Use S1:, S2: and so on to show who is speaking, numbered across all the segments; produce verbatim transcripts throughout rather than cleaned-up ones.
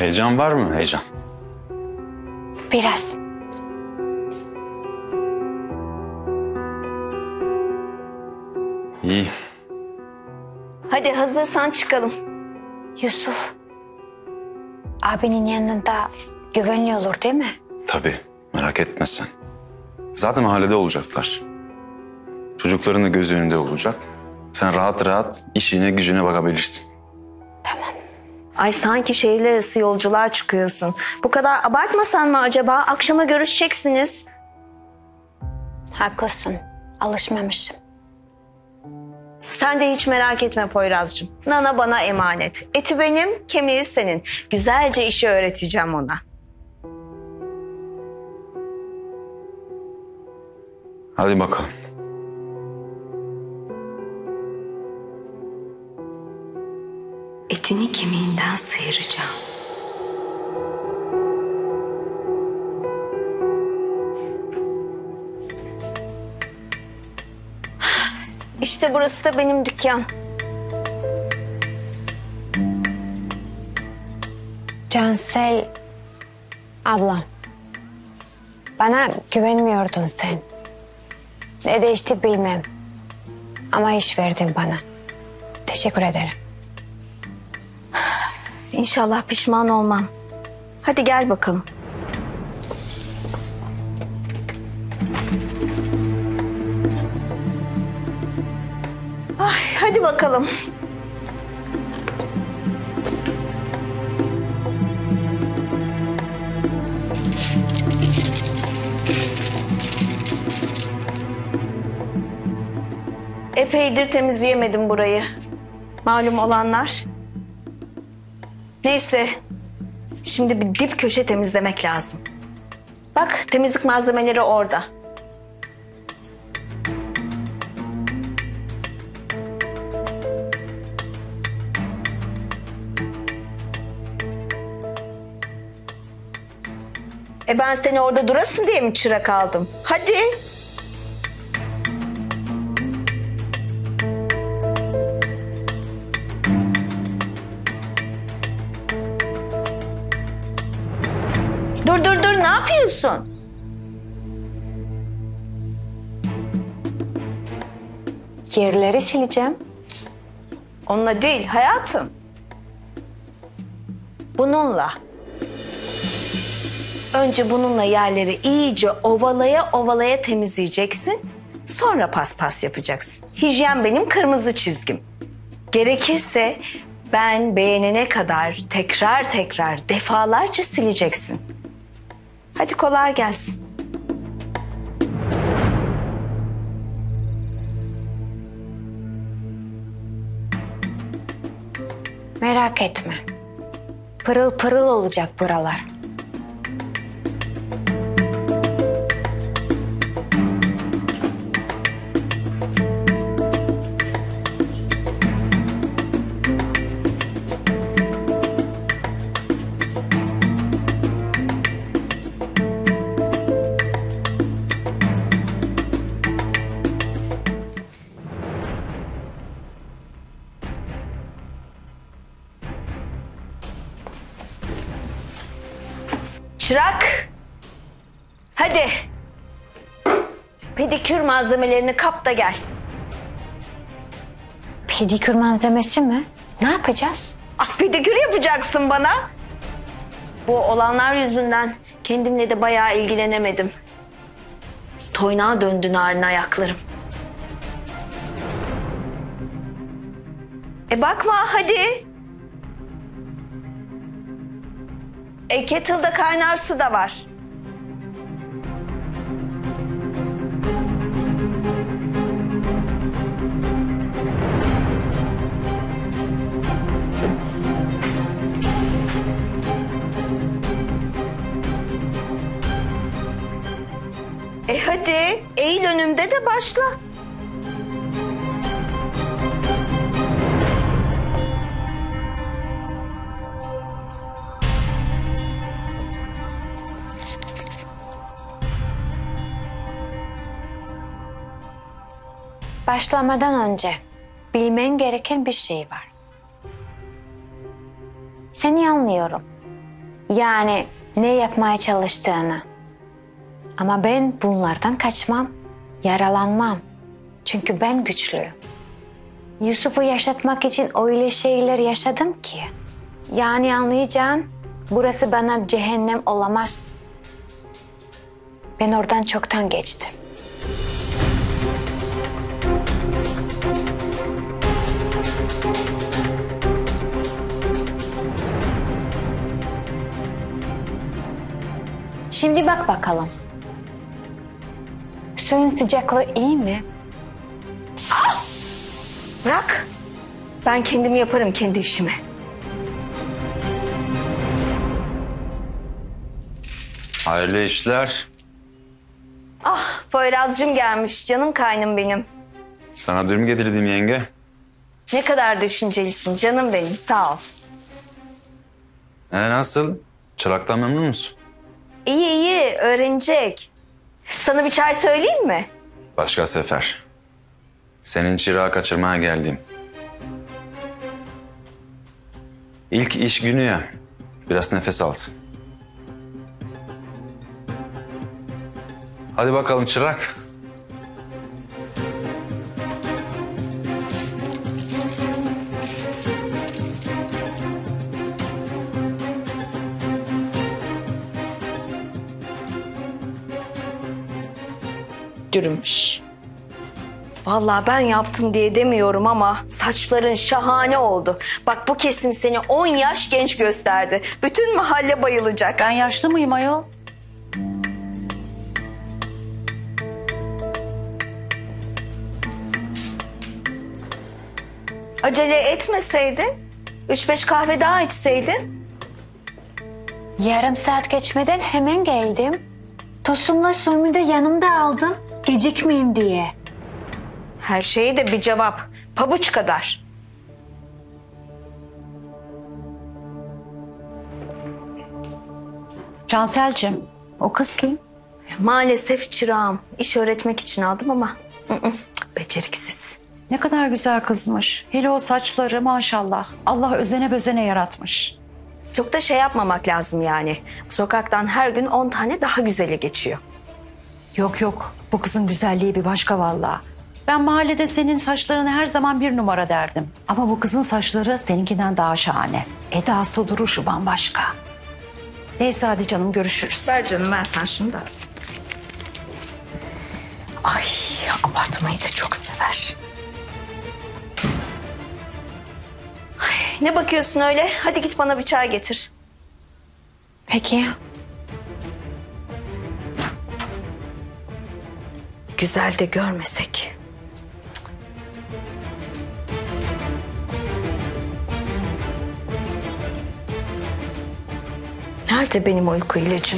S1: Heyecan var mı heyecan?
S2: Biraz.
S1: İyi.
S3: Hadi hazırsan çıkalım.
S2: Yusuf, abinin yanında güvenli olur değil mi?
S1: Tabii, merak etme sen. Zaten mahallede olacaklar. Çocukların da göz önünde olacak. Sen rahat rahat işine gücüne bakabilirsin.
S3: Ay sanki şehirler arası yolculuğa çıkıyorsun. Bu kadar abartmasan mı acaba? Akşama görüşeceksiniz.
S2: Haklısın, alışmamışım.
S3: Sen de hiç merak etme Poyraz'cığım. Nana bana emanet. Eti benim, kemiği senin. Güzelce işi öğreteceğim ona.
S1: Hadi bakalım.
S4: Etini kemiğinden sıyıracağım.
S3: İşte burası da benim dükkan.
S2: Cansel ablam, bana güvenmiyordun sen. Ne değişti bilmem. Ama iş verdin bana. Teşekkür ederim.
S3: İnşallah pişman olmam. Hadi gel bakalım. Ay, hadi bakalım. Epeydir temizleyemedim burayı. Malum olanlar. Neyse. Şimdi bir dip köşe temizlemek lazım. Bak temizlik malzemeleri orada. E ben seni orada durasın diye mi çırak aldım? Hadi. Dur dur dur, ne yapıyorsun?
S2: Yerleri sileceğim.
S3: Onunla değil hayatım. Bununla. Önce bununla yerleri iyice ovalaya ovalaya temizleyeceksin. Sonra paspas yapacaksın. Hijyen benim kırmızı çizgim. Gerekirse ben beğenene kadar tekrar tekrar defalarca sileceksin. Hadi kolay gelsin.
S2: Merak etme. Pırıl pırıl olacak buralar.
S3: Çırak. Hadi. Pedikür malzemelerini kap da gel.
S2: Pedikür malzemesi mi? Ne yapacağız?
S3: Ah, pedikür yapacaksın bana. Bu olanlar yüzünden kendimle de bayağı ilgilenemedim. Toynağa döndü narin ayaklarım. E bakma hadi. E kettle'da kaynar su da var. E hadi eğil önümde de başla.
S2: Başlamadan önce bilmen gereken bir şey var. Seni anlıyorum. Yani ne yapmaya çalıştığını. Ama ben bunlardan kaçmam, yaralanmam. Çünkü ben güçlüyüm. Yusuf'u yaşatmak için öyle şeyler yaşadım ki. Yani anlayacağın, burası bana cehennem olamaz. Ben oradan çoktan geçtim. Şimdi bak bakalım. Suyun sıcaklığı iyi mi?
S3: Bırak. Ben kendim yaparım kendi işimi.
S1: Hayırlı işler.
S3: Ah, Poyraz'cığım gelmiş. Canım kaynım benim.
S1: Sana dürüm getirdim yenge.
S3: Ne kadar düşüncelisin canım benim. Sağ ol.
S1: E nasıl? Çıraktan memnun musun?
S3: İyi iyi öğrenecek. Sana bir çay söyleyeyim mi?
S1: Başka sefer. Senin çırağı kaçırmaya geldim. İlk iş günü ya. Biraz nefes alsın. Hadi bakalım çırak.
S3: Dürümüş. Vallahi ben yaptım diye demiyorum ama saçların şahane oldu. Bak bu kesim seni on yaş genç gösterdi. Bütün mahalle bayılacak.
S5: Ben yaşlı mıyım ayol?
S3: Acele etmeseydin, üç beş kahve daha içseydin.
S2: Yarım saat geçmeden hemen geldim. Tosumla suyumu da yanımda aldım. Gecikmeyeyim diye.
S3: Her şeye de bir cevap. Pabuç kadar.
S5: Cansel'cim, o kız kim?
S3: Maalesef çırağım. İş öğretmek için aldım ama ı -ı, beceriksiz.
S5: Ne kadar güzel kızmış. Hele o saçları maşallah. Allah özene bezene yaratmış.
S3: Çok da şey yapmamak lazım yani. Bu sokaktan her gün on tane daha güzeli geçiyor.
S5: Yok yok, bu kızın güzelliği bir başka vallahi. Ben mahallede senin saçlarını her zaman bir numara derdim. Ama bu kızın saçları seninkinden daha şahane. Edası, duruşu bambaşka. Neyse hadi canım, görüşürüz.
S3: Ver canım, ver sen şunu da. Ay, abartmayı da çok sever. Ay, ne bakıyorsun öyle? Hadi git bana bir çay getir.
S2: Peki.
S3: Güzel de görmesek. Nerede benim uyku ilacım?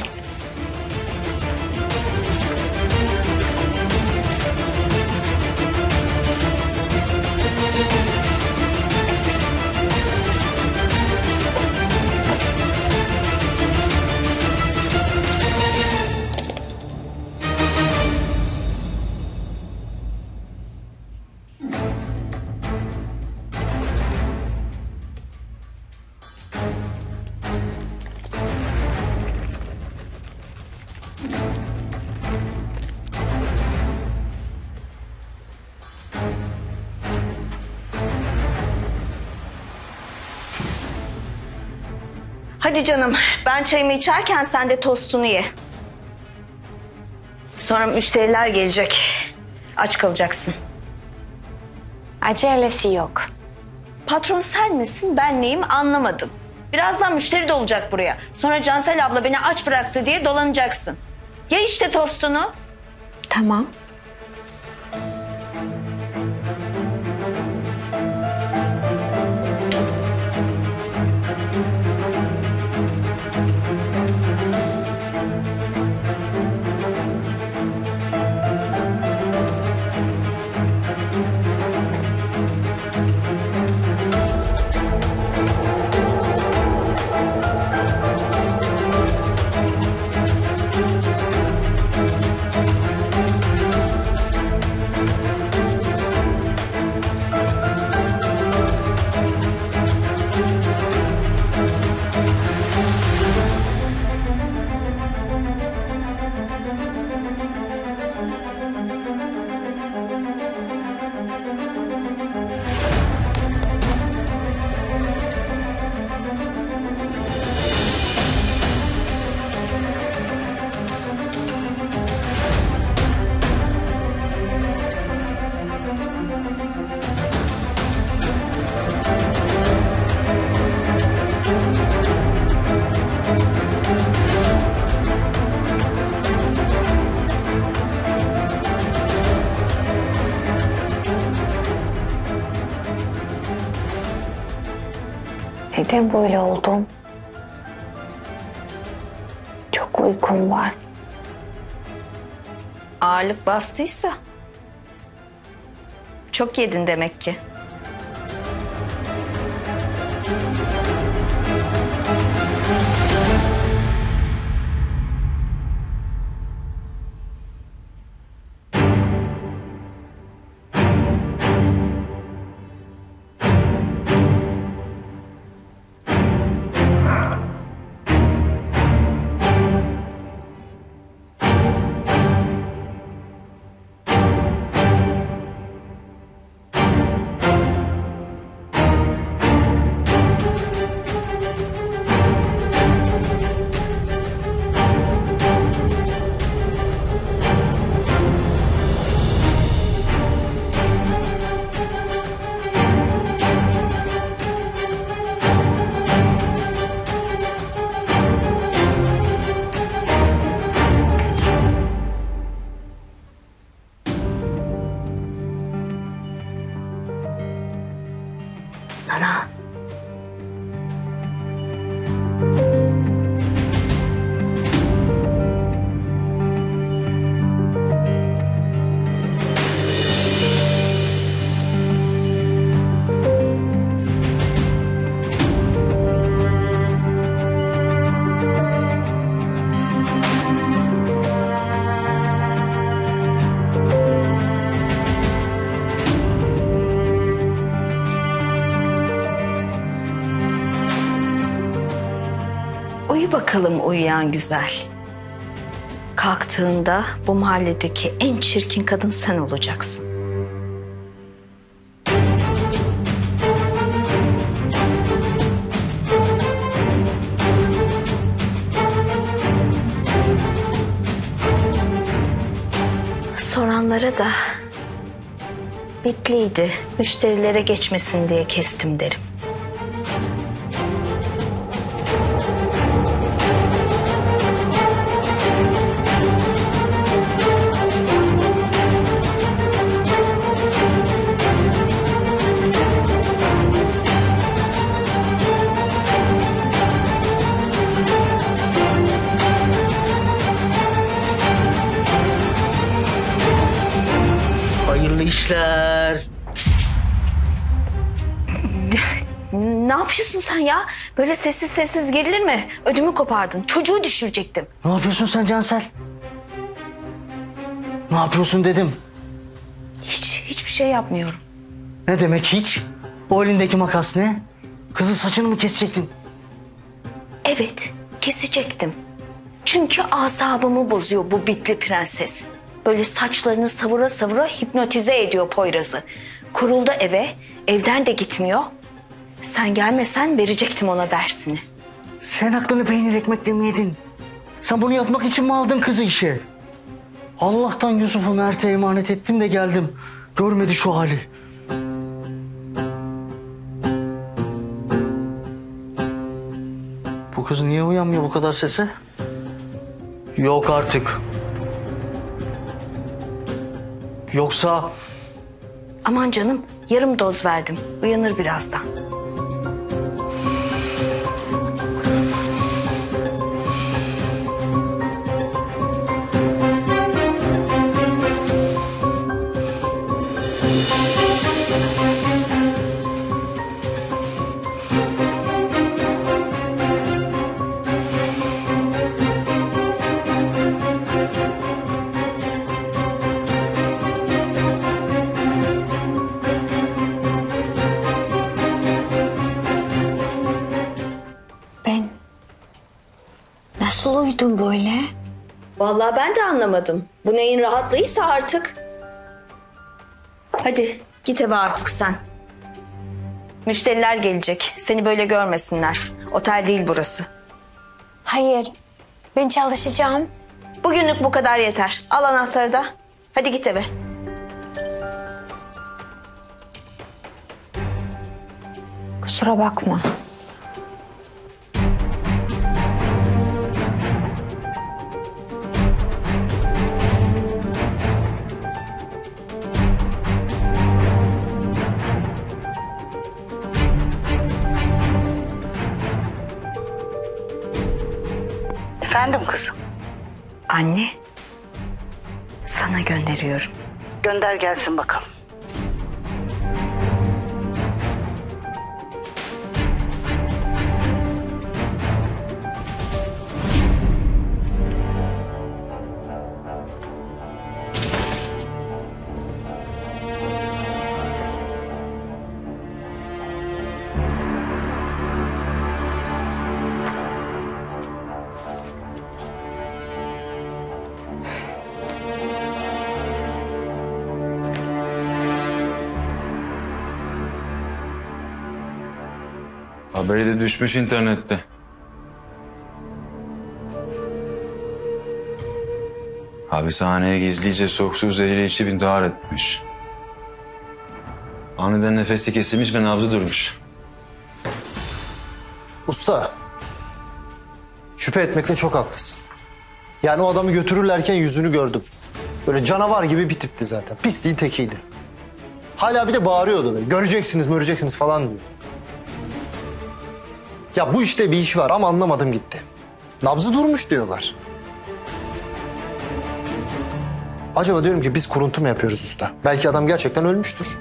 S3: Hadi canım, ben çayımı içerken sen de tostunu ye. Sonra müşteriler gelecek. Aç kalacaksın.
S2: Acelesi yok.
S3: Patron sen misin, ben neyim anlamadım. Birazdan müşteri de olacak buraya. Sonra Cansel abla beni aç bıraktı diye dolanacaksın. Ye işte tostunu.
S2: Tamam. Neden böyle oldum? Çok uykum var.
S3: Ağırlık bastıysa çok yedin demek ki. Nana. Uyu bakalım uyuyan güzel. Kalktığında bu mahalledeki en çirkin kadın sen olacaksın. Soranlara da bitliydi, müşterilere geçmesin diye kestim derim.
S6: Hayırlı işler.
S3: Ne yapıyorsun sen ya? Böyle sessiz sessiz girilir mi? Ödümü kopardın. Çocuğu düşürecektim.
S6: Ne yapıyorsun sen Cansel? Ne yapıyorsun dedim.
S3: Hiç, hiçbir şey yapmıyorum.
S6: Ne demek hiç? O elindeki makas ne? Kızın saçını mı kesecektin?
S3: Evet, kesecektim. Çünkü asabımı bozuyor bu bitli prenses. Böyle saçlarını savura savura hipnotize ediyor Poyraz'ı. Kuruldu eve, evden de gitmiyor. Sen gelmesen verecektim ona dersini.
S6: Sen aklını peynir ekmekle mi yedin? Sen bunu yapmak için mi aldın kızı işe? Allah'tan Yusuf'u Mert'e emanet ettim de geldim. Görmedi şu hali. Bu kız niye uyanmıyor bu kadar sese? Yok artık. Yoksa
S3: Aman canım, yarım doz verdim. Uyanır birazdan.
S2: Ben nasıl uyudum böyle?
S3: Vallahi ben de anlamadım. Bu neyin rahatlığıysa artık. Hadi git eve artık sen. Müşteriler gelecek. Seni böyle görmesinler. Otel değil burası.
S2: Hayır, ben çalışacağım.
S3: Bugünlük bu kadar yeter. Al anahtarı da. Hadi git eve.
S2: Kusura bakma.
S5: Efendim kızım.
S3: Anne, sana gönderiyorum.
S5: Gönder gelsin bakalım.
S1: Haberi de düşmüş internette. Hapishaneye gizlice soktuğu zehri içip intihar etmiş. Aniden nefesi kesilmiş ve nabzı durmuş.
S7: Usta, şüphe etmekte çok haklısın. Yani o adamı götürürlerken yüzünü gördüm. Böyle canavar gibi bir tipti zaten. Pisliğin tekiydi. Hala bir de bağırıyordu böyle. Göreceksiniz, göreceksiniz falan diyor. Ya bu işte bir iş var ama anlamadım gitti. Nabzı durmuş diyorlar. Acaba diyorum ki biz kuruntu mu yapıyoruz usta? Belki adam gerçekten ölmüştür.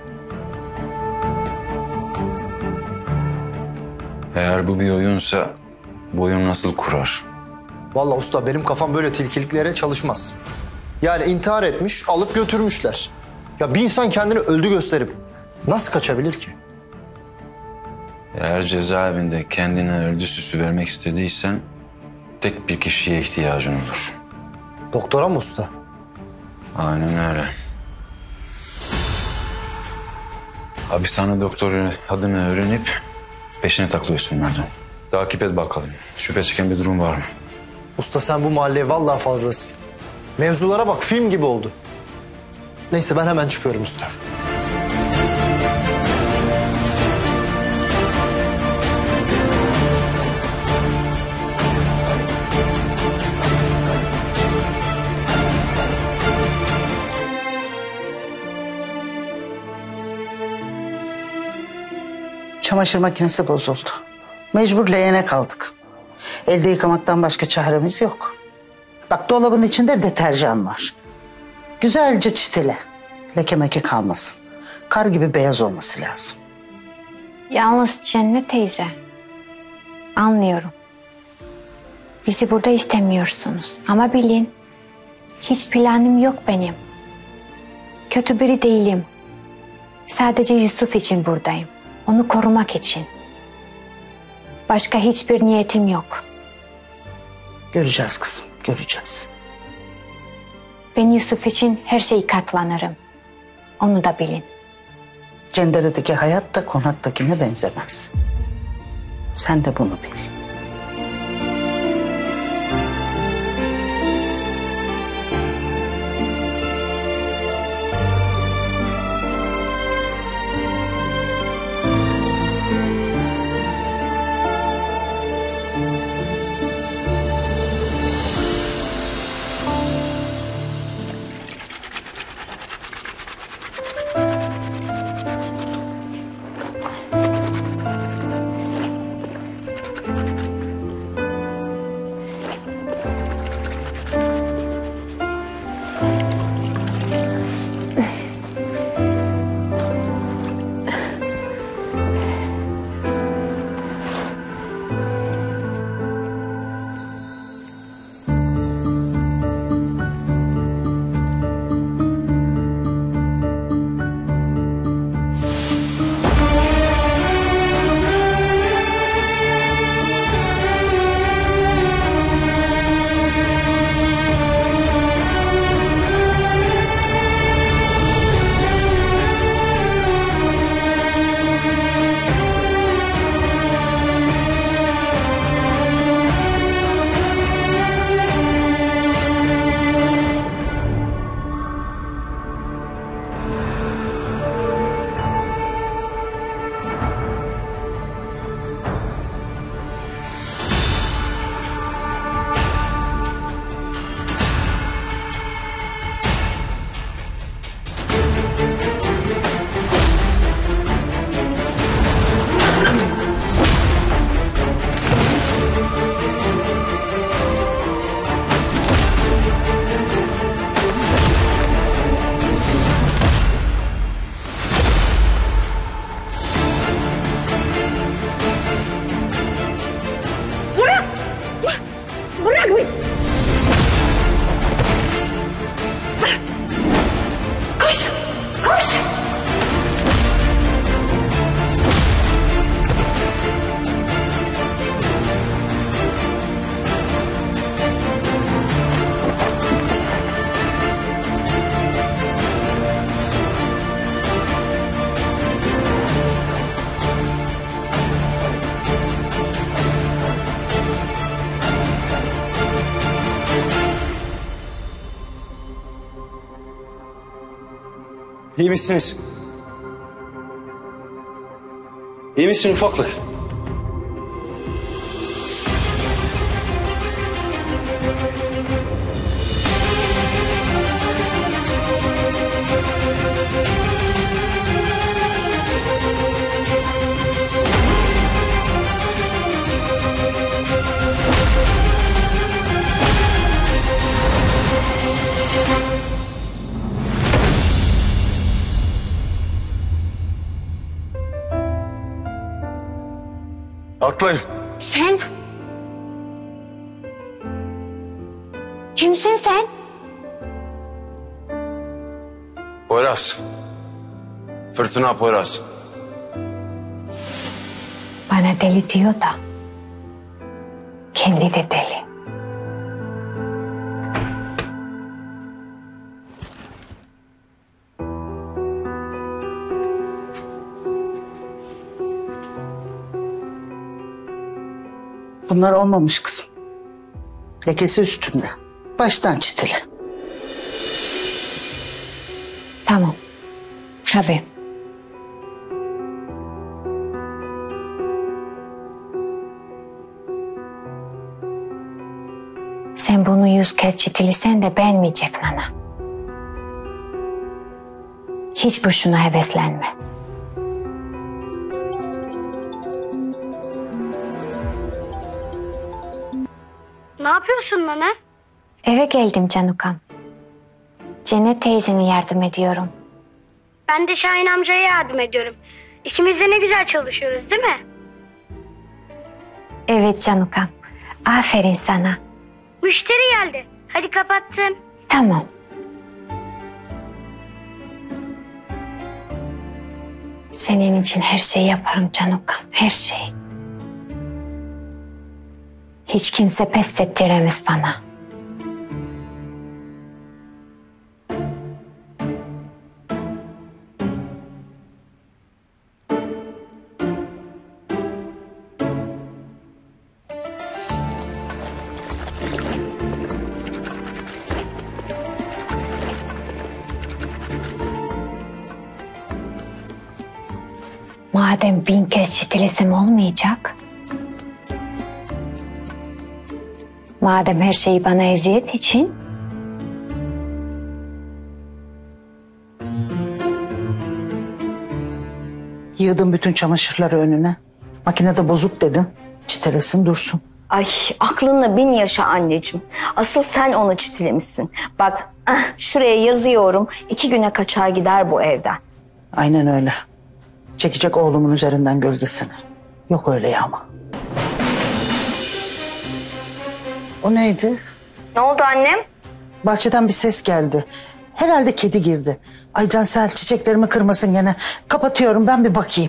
S1: Eğer bu bir oyunsa bu oyun nasıl kurar?
S7: Vallahi usta benim kafam böyle tilkiliklere çalışmaz. Yani intihar etmiş, alıp götürmüşler. Ya bir insan kendini öldü gösterip nasıl kaçabilir ki?
S1: Eğer cezaevinde kendine öldü süsü vermek istediysen tek bir kişiye ihtiyacın olur.
S7: Doktora mı usta?
S1: Aynen öyle. Hapishane doktoru adını öğrenip peşine takılıyorsun Merdan. Takip et bakalım. Şüphe çeken bir durum var mı?
S7: Usta sen bu mahalleye vallahi fazlasın. Mevzulara bak film gibi oldu. Neyse ben hemen çıkıyorum usta.
S8: Çamaşır makinesi bozuldu. Mecbur leğene kaldık. Elde yıkamaktan başka çaremiz yok. Bak dolabın içinde deterjan var. Güzelce çitile. Leke meke kalmasın. Kar gibi beyaz olması lazım.
S2: Yalnız Cennet teyze. Anlıyorum. Bizi burada istemiyorsunuz. Ama bilin, hiç planım yok benim. Kötü biri değilim. Sadece Yusuf için buradayım. Onu korumak için. Başka hiçbir niyetim yok.
S8: Göreceğiz kızım, göreceğiz.
S2: Ben Yusuf için her şeyi katlanırım. Onu da bilin.
S8: Cendere'deki hayat da konaktakine benzemez. Sen de bunu bil.
S9: İyi misiniz? İyi misin ufaklık? Atlayın.
S2: Sen? Kimsin sen?
S9: Poyraz. Fırtına Poyraz.
S2: Bana deli diyor da kendi de deli.
S8: Bunlar olmamış kızım. Lekesi üstünde. Baştan çitile.
S2: Tamam. Tabii. Sen bunu yüz kez çitilesen de beğenmeyecek Nana. Hiç boşuna heveslenme.
S10: Ne yapıyorsun Nana?
S2: Eve geldim Canukam. Cennet teyzene yardım ediyorum.
S10: Ben de Şahin amcaya yardım ediyorum. İkimiz de ne güzel çalışıyoruz değil mi?
S2: Evet Canukam. Aferin sana.
S10: Müşteri geldi. Hadi kapattım.
S2: Tamam. Senin için her şeyi yaparım Canukam. Her şeyi. Hiç kimse pes ettiremez bana. Madem bin kez çitilesem olmayacak. Madem her şey bana eziyet için.
S8: Yığdım bütün çamaşırları önüne. Makinede bozuk dedim. Çitelesin dursun.
S3: Ay aklınla bin yaşa anneciğim. Asıl sen onu çitilemişsin. Bak ah, şuraya yazıyorum. İki güne kaçar gider bu evden.
S8: Aynen öyle. Çekecek oğlumun üzerinden gölgesini. Yok öyle ya ama. O neydi?
S3: Ne oldu annem?
S8: Bahçeden bir ses geldi. Herhalde kedi girdi. Ay Cansel çiçeklerimi kırmasın gene. Kapatıyorum ben bir bakayım.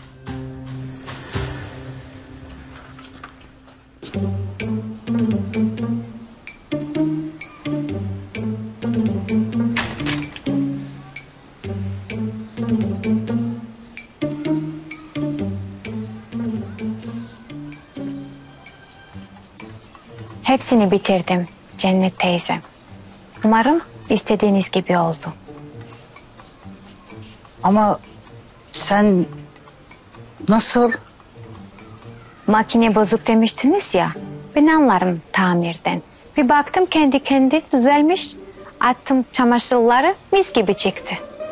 S2: Hepsini bitirdim Cennet teyze. Umarım istediğiniz gibi oldu.
S8: Ama sen nasıl?
S2: Makine bozuk demiştiniz ya. Ben anlarım tamirden. Bir baktım kendi kendi düzelmiş. Attım çamaşırları mis gibi çıktı.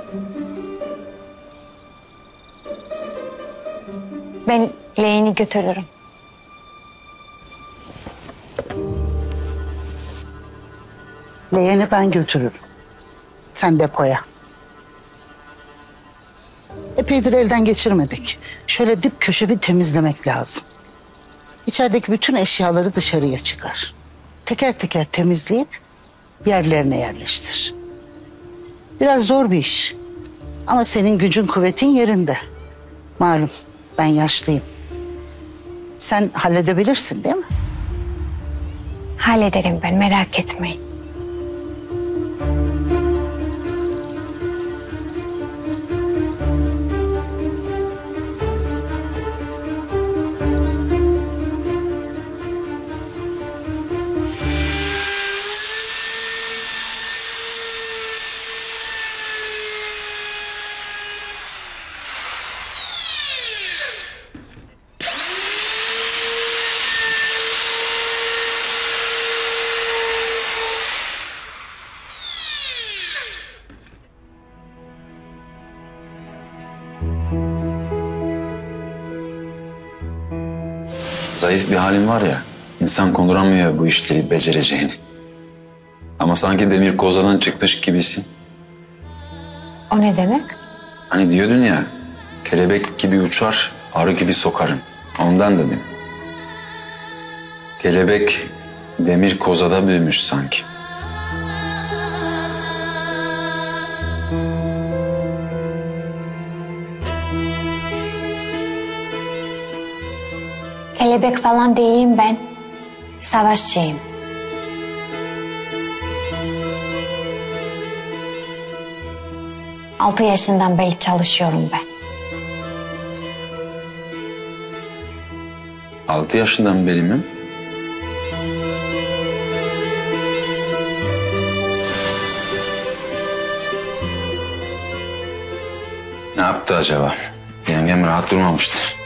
S2: Ben leğeni götürürüm.
S8: Leğeni ben götürürüm. Sen depoya. Epeydir elden geçirmedik. Şöyle dip köşe bir temizlemek lazım. İçerideki bütün eşyaları dışarıya çıkar. Teker teker temizleyip yerlerine yerleştir. Biraz zor bir iş. Ama senin gücün kuvvetin yerinde. Malum ben yaşlıyım. Sen halledebilirsin değil mi?
S2: Hallederim ben, merak etmeyin.
S1: zayıf bir halin var ya. İnsan konduramıyor bu işleri becereceğini. Ama sanki demir kozadan çıkmış gibisin.
S2: O ne demek?
S1: Hani diyordun ya, kelebek gibi uçar, arı gibi sokarım. Ondan dedim. Kelebek demir kozada büyümüş sanki.
S2: Kelebek falan değilim ben. Savaşçıyım. Altı yaşından beri çalışıyorum ben.
S1: Altı yaşından beri mi? Ne yaptı acaba? Yengem rahat durmamıştır.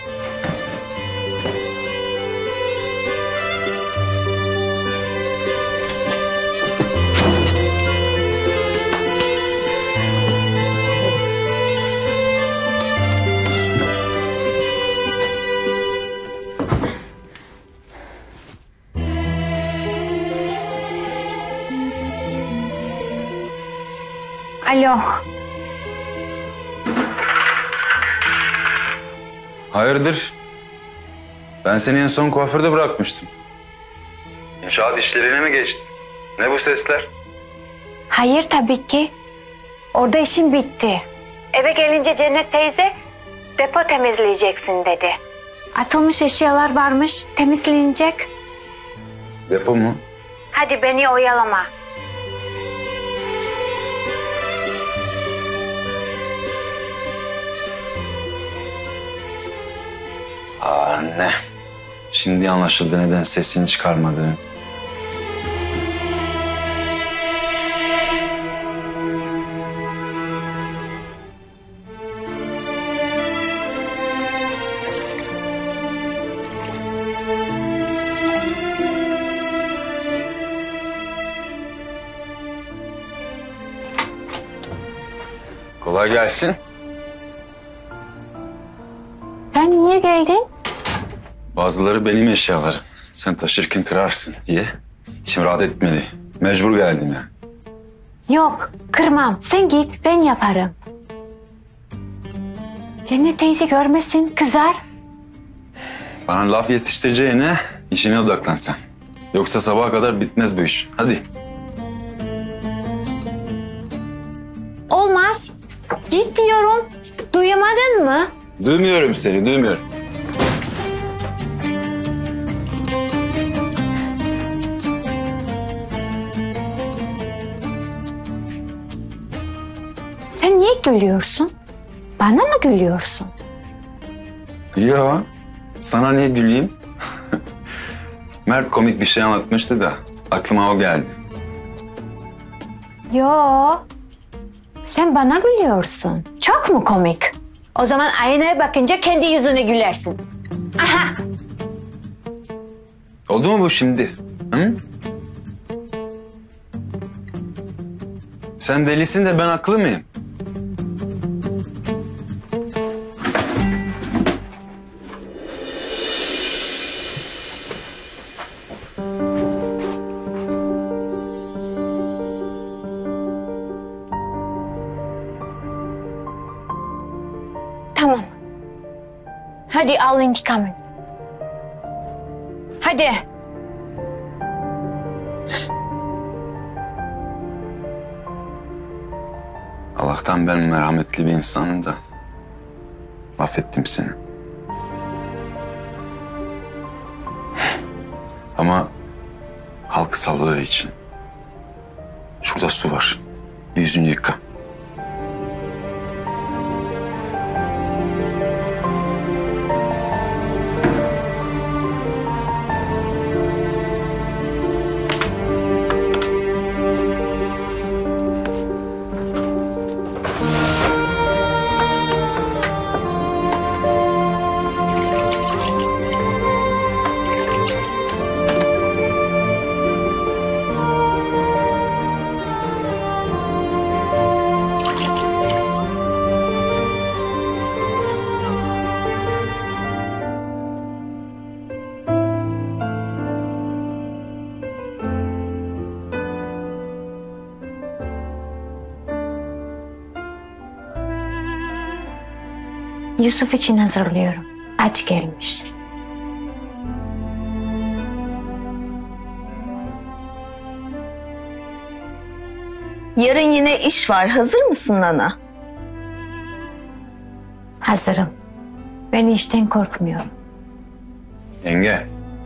S2: Alo.
S1: Hayırdır? Ben seni en son kuaförde bırakmıştım. İnşaat işlerine mi geçtin? Ne bu sesler?
S2: Hayır tabii ki. Orada işim bitti. Eve gelince Cennet teyze depo temizleyeceksin dedi. Atılmış eşyalar varmış, temizlenecek.
S1: Depo mu?
S2: Hadi beni oyalama.
S1: Anne. Şimdi anlaşıldı neden sesini çıkarmadığın. Kolay gelsin.
S2: Sen niye geldin?
S1: Bazıları benim eşyalarım. Sen taşırken kırarsın diye. İçim rahat etmedi. Mecbur geldim ya.
S2: Yok, kırmam. Sen git, ben yaparım. Cennet teyze görmesin, kızar.
S1: Bana laf yetiştireceğine işine odaklan sen. Yoksa sabaha kadar bitmez bu iş. Hadi.
S2: Olmaz. Git diyorum. Duyamadın mı?
S1: Duymuyorum seni, duymuyorum.
S2: Sen niye gülüyorsun? Bana mı gülüyorsun?
S1: Ya, sana ne güleyim? Mert komik bir şey anlatmıştı da aklıma o geldi.
S2: Yo. Sen bana gülüyorsun. Çok mu komik? O zaman aynaya bakınca kendi yüzüne gülersin. Aha.
S1: Oldu mu bu şimdi? Hı? Sen delisin de ben haklı mıyım?
S2: Tamam. Hadi al intikamını. Hadi.
S1: Allah'tan ben merhametli bir insanım da affettim seni. Ama halk sağlığı için şurada su var. Bir yüzünü yıka.
S2: Yusuf için hazırlıyorum. Aç gelmiş.
S3: Yarın yine iş var. Hazır mısın Nana?
S2: Hazırım. Ben işten korkmuyorum.
S1: Yenge.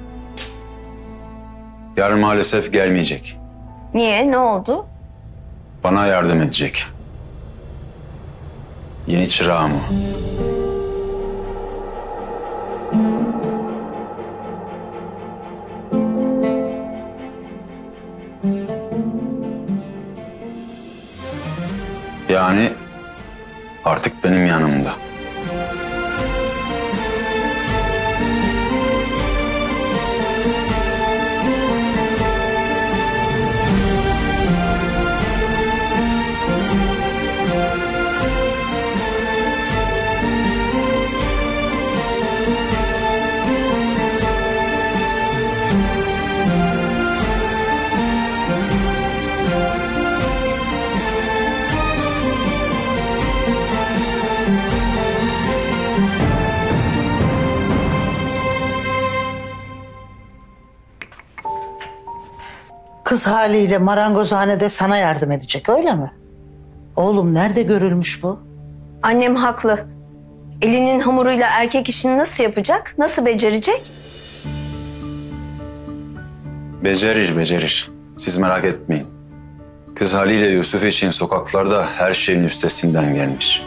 S1: Yarın maalesef gelmeyecek.
S3: Niye? Ne oldu?
S1: Bana yardım edecek. Yeni çırağım o. Yani artık benim yanımda.
S8: Kız haliyle marangozhanede sana yardım edecek öyle mi? Oğlum nerede görülmüş bu?
S3: Annem haklı. Elinin hamuruyla erkek işini nasıl yapacak? Nasıl becerecek?
S1: Becerir, becerir. Siz merak etmeyin. Kız haliyle Yusuf için sokaklarda her şeyin üstesinden gelmiş.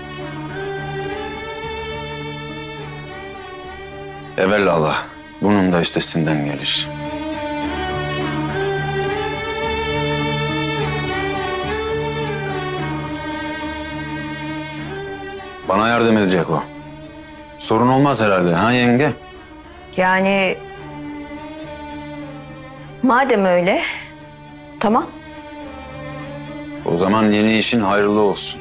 S1: Evelallah bunun da üstesinden gelir. Bana yardım edecek o. Sorun olmaz herhalde, ha yenge?
S3: Yani madem öyle, tamam.
S1: O zaman yeni işin hayırlı olsun.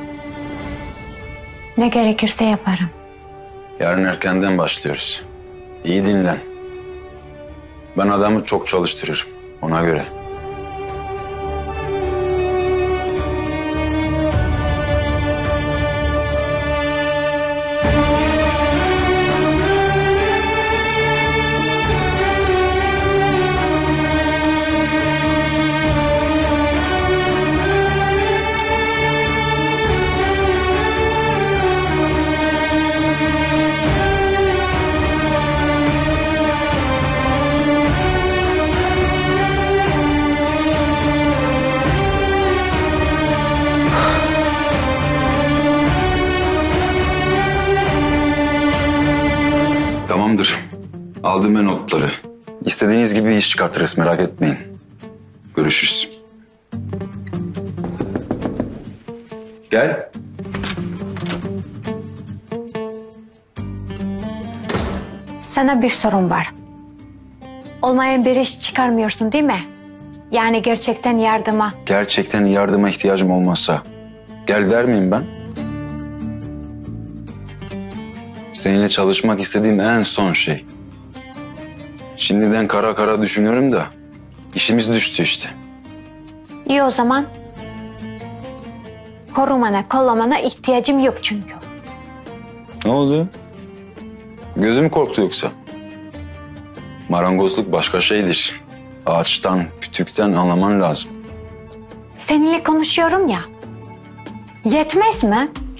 S2: Ne gerekirse yaparım.
S1: Yarın erkenden başlıyoruz. İyi dinlen. Ben adamı çok çalıştırırım, ona göre. Tamamdır. Aldım ben notları. İstediğiniz gibi iş çıkartırız, merak etmeyin. Görüşürüz. Gel.
S2: Sana bir sorun var. Olmayan bir iş çıkarmıyorsun değil mi? Yani gerçekten yardıma.
S1: Gerçekten yardıma ihtiyacım olmazsa gel der miyim ben? Seninle çalışmak istediğim en son şey. Şimdiden kara kara düşünüyorum da işimiz düştü işte.
S2: İyi o zaman. Korumana, kollamana ihtiyacım yok çünkü.
S1: Ne oldu? Gözüm korktu yoksa? Marangozluk başka şeydir. Ağaçtan, kütükten anlaman lazım.
S2: Seninle konuşuyorum ya. Yetmez mi?